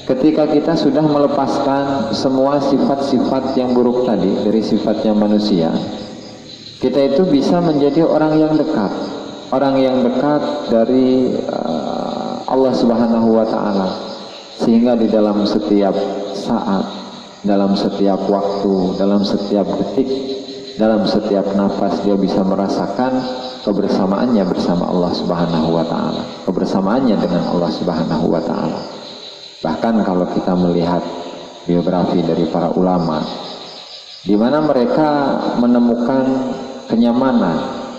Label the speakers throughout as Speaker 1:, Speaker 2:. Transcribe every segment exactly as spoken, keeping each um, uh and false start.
Speaker 1: ketika kita sudah melepaskan semua sifat-sifat yang buruk tadi dari sifatnya manusia, kita itu bisa menjadi orang yang dekat, orang yang dekat dari uh, Allah Subhanahu wa Ta'ala, sehingga di dalam setiap saat, dalam setiap waktu, dalam setiap detik, dalam setiap nafas dia bisa merasakan kebersamaannya bersama Allah Subhanahu wa Ta'ala, kebersamaannya dengan Allah Subhanahu wa Ta'ala. Bahkan kalau kita melihat biografi dari para ulama, di mana mereka menemukan kenyamanan,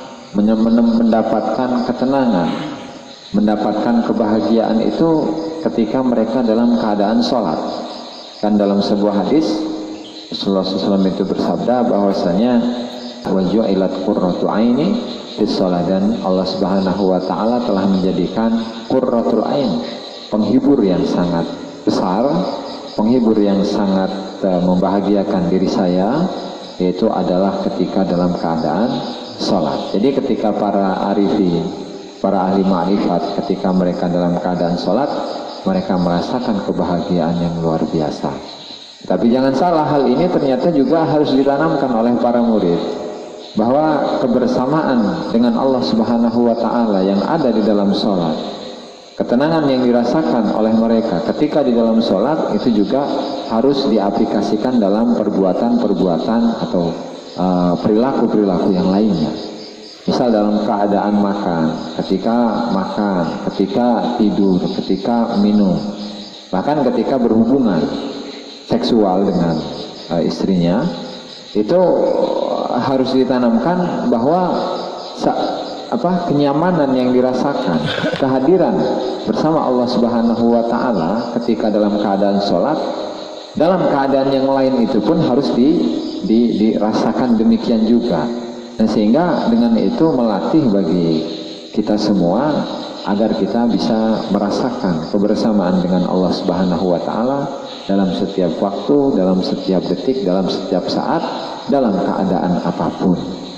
Speaker 1: mendapatkan ketenangan, mendapatkan kebahagiaan itu ketika mereka dalam keadaan sholat. Kan dalam sebuah hadis Rasulullah shallallahu alaihi wasallam itu bersabda bahwasanya wa ju'ilat qurratu aini fis shalah, dan Allah Subhanahu wa Ta'ala telah menjadikan qurratul ain, penghibur yang sangat besar, penghibur yang sangat uh, membahagiakan diri saya, yaitu adalah ketika dalam keadaan sholat. Jadi ketika para arifin, para ahli ma'rifat, ketika mereka dalam keadaan sholat, mereka merasakan kebahagiaan yang luar biasa. Tapi jangan salah, hal ini ternyata juga harus ditanamkan oleh para murid, bahwa kebersamaan dengan Allah Subhanahu wa Ta'ala yang ada di dalam sholat, ketenangan yang dirasakan oleh mereka ketika di dalam sholat, itu juga harus diaplikasikan dalam perbuatan-perbuatan atau perilaku-perilaku uh, yang lainnya. Misal dalam keadaan makan, ketika makan, ketika tidur, ketika minum, bahkan ketika berhubungan seksual dengan uh, istrinya, itu harus ditanamkan bahwa apa kenyamanan yang dirasakan, kehadiran bersama Allah Subhanahu wa Ta'ala ketika dalam keadaan sholat, dalam keadaan yang lain itu pun harus di, di, dirasakan demikian juga. Dan sehingga dengan itu melatih bagi kita semua agar kita bisa merasakan kebersamaan dengan Allah Subhanahu wa Ta'ala dalam setiap waktu, dalam setiap detik, dalam setiap saat, dalam keadaan apapun.